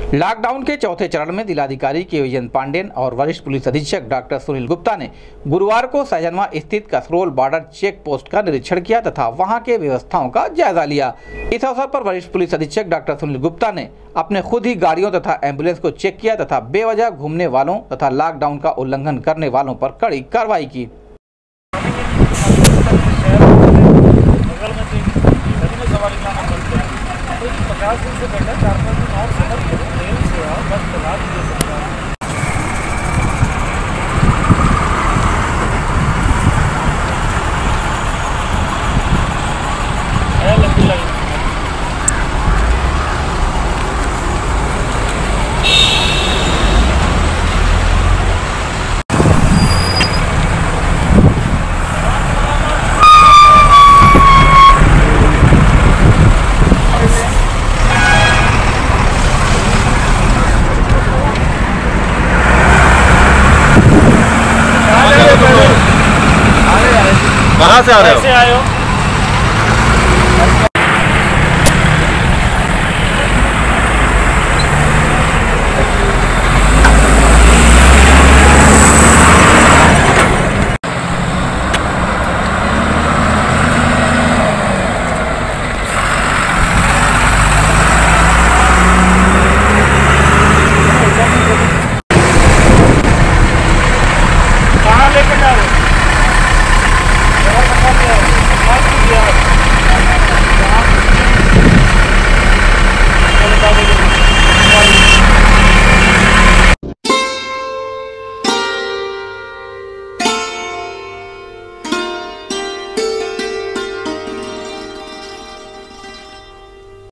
Lockdown के चौथे चरण में जिलाधिकारी के विजय पांडेयन और वरिष्ठ पुलिस अधीक्षक डॉक्टर सुनील गुप्ता ने गुरुवार को सहजनवा स्थित कसरोल बॉर्डर चेक पोस्ट का निरीक्षण किया तथा वहां के व्यवस्थाओं का जायजा लिया। इस अवसर पर वरिष्ठ पुलिस अधीक्षक डॉक्टर सुनील गुप्ता ने अपने खुद ही गाड़ियों तथा एम्बुलेंस को चेक किया तथा बेवजह घूमने वालों तथा लॉकडाउन का उल्लंघन करने वालों पर कड़ी कार्रवाई की। कहाँ से आ रहे हो?